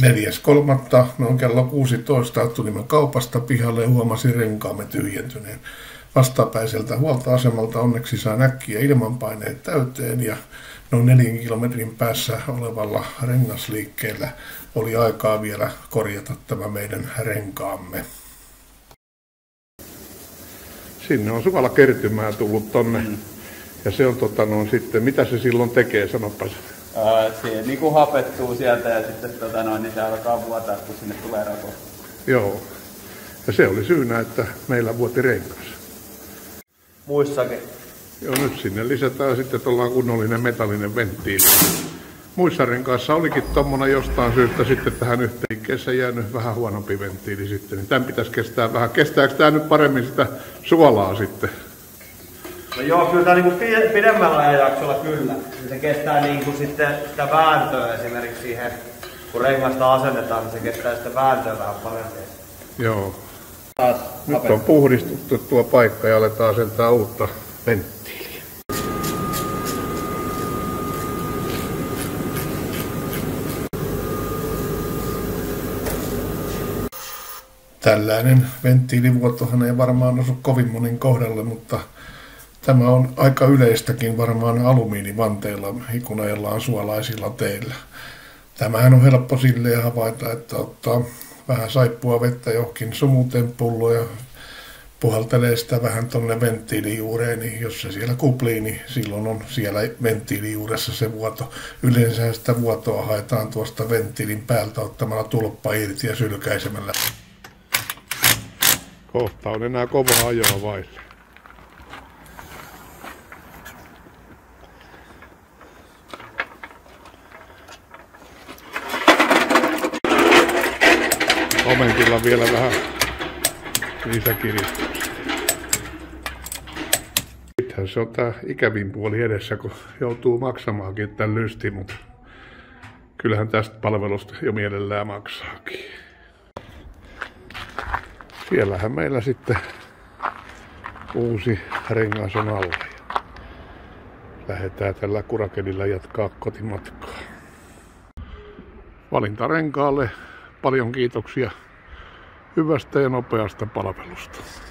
4.3. noin kello 16 tulimme kaupasta pihalle ja huomasin renkaamme tyhjentyneen. Vastapäiseltä huoltoasemalta onneksi sain äkkiä ilmanpaineet täyteen ja noin 4 kilometrin päässä olevalla rengasliikkeellä oli aikaa vielä korjata tämä meidän renkaamme. Sinne on suvalla kertymää tullut tonne. Ja se on sitten, mitä se silloin tekee, sanopas. Se niin kuin hapettuu sieltä ja sitten niin se alkaa vuotaa, kun sinne tulee rako. Joo. Ja se oli syynä, että meillä vuoti rengas. Muissakin? Joo, nyt sinne lisätään sitten tuollainen kunnollinen metallinen venttiili. Muissa renkaissa olikin tommonen jostain syystä sitten tähän yhteenkeessä jäänyt vähän huonompi venttiili sitten. Niin tämän pitäisi kestää vähän. Kestääkö tämä nyt paremmin sitä suolaa sitten? No joo, kyllä tämä niin pidemmällä ajanjaksolla kyllä. Se kestää niin kuin sitten sitä vääntöä esimerkiksi siihen, kun rengasta asennetaan, niin se kestää sitä vääntöä vähän paremmin. Joo. Nyt on puhdistettu tuo paikka ja aletaan asentaa uutta venttiiliä. Tällainen venttiilivuotohan ei varmaan osu kovin monin kohdalle, mutta tämä on aika yleistäkin varmaan alumiinivanteilla hikunaillaan suolaisilla teillä. Tämähän on helppo silleen havaita, että ottaa vähän saippua vettä johonkin sumutempulloon ja puhaltelee sitä vähän tonne venttiilijuureen, niin jos se siellä kuplii, niin silloin on siellä venttiilijuuressa se vuoto. Yleensä sitä vuotoa haetaan tuosta venttiilin päältä ottamalla tulppa irti ja sylkäisemällä. Kohta on enää kovaa ajoa vaille. Momentilla vielä vähän lisäkiristystä. Nythän se on tää ikävin puoli edessä, kun joutuu maksamaankin tän lysti, mutta kyllähän tästä palvelusta jo mielellään maksaakin. Siellähän meillä sitten uusi rengas on alla. Lähdetään tällä kurakelilla jatkaa kotimatkaa. Valintarenkaalle paljon kiitoksia hyvästä ja nopeasta palvelusta.